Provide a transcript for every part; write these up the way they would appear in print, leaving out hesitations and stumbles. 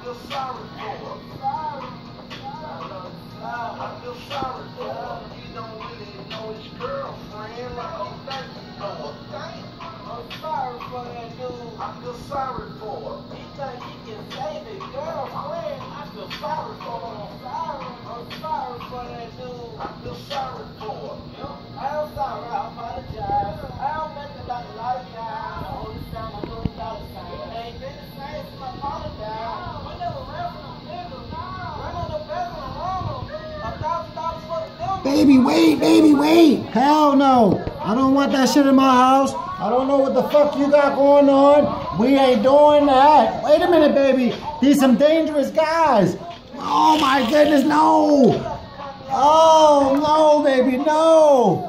feel sorry for her. I feel sorry for her. You don't really know his girlfriend like you think you know her. Damn. I'm sorry for that dude. I feel sorry for her. He think he can save his girlfriend. I feel sorry for her. I'm sorry for that dude. I feel sorry for her. I'm sorry. I apologize. I don't make it like a lifetime. All this time I'm doing dollar sign. It ain't been the same since I apologize. We never ran from the niggas. Run on the bedroom wrong. $1,000 for the dumb. Baby, wait, baby, wait. Hell no. I don't want that shit in my house. I don't know what the fuck you got going on. We ain't doing that. Wait a minute, baby. These some dangerous guys. Oh my goodness, no. Oh, no, baby, no.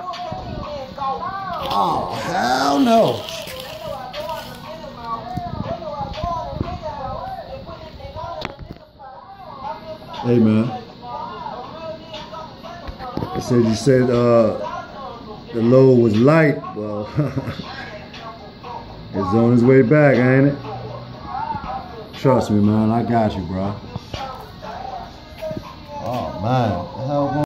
Oh, hell no. Hey, man. You said the load was light. Well, it's on his way back, ain't it? Trust me, man. I got you, bro. Oh, man. The hell going on?